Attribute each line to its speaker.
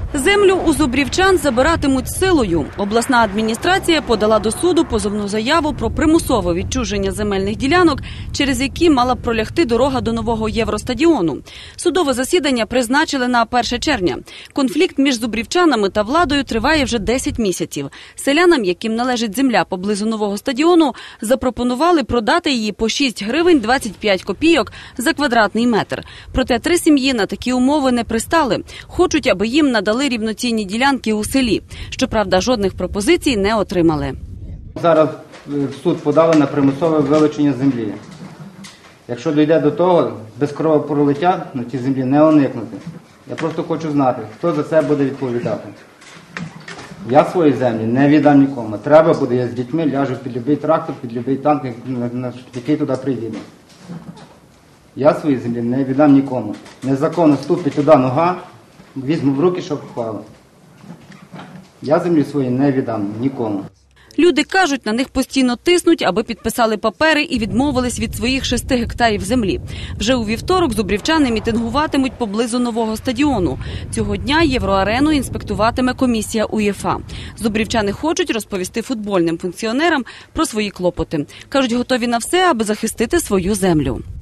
Speaker 1: Землю у зубрівчан забиратимуть силою. Обласна адміністрація подала до суду позовну заяву про примусове відчуження земельних ділянок, через які мала б пролягти дорога до нового Євростадіону. Судове засідання призначили на 1 червня. Конфлікт між зубрівчанами та владою триває вже 10 місяців. Селянам, яким належить земля поблизу нового стадіону, запропонували продати її по 6 гривень 25 копійок за квадратний метр. Проте 3 сім'ї на такі умови не пристали. Хочуть, аби їм надали рівноцінні ділянки у селі. Щоправда, жодних пропозицій не отримали.
Speaker 2: Зараз в суд подали на примусове вилучення землі. Якщо дійде до того, без кровопролиття на цій землі не уникнути. Я просто хочу знати, хто за це буде відповідати. Я свої землі не віддам нікому. Треба буде, я з дітьми ляжу під будь-який трактор, під будь-який танк, який туди приїде. Я свої землі не віддам нікому. Незаконно ступить туди нога, візьму в руки, щоб впало. Я землі свої не віддам нікому.
Speaker 1: Люди кажуть, на них постійно тиснуть, аби підписали папери і відмовились від своїх 6 гектарів землі. Вже у вівторок зубрівчани мітингуватимуть поблизу нового стадіону. Цього дня Євроарену інспектуватиме комісія УЄФА. Зубрівчани хочуть розповісти футбольним функціонерам про свої клопоти. Кажуть, готові на все, аби захистити свою землю.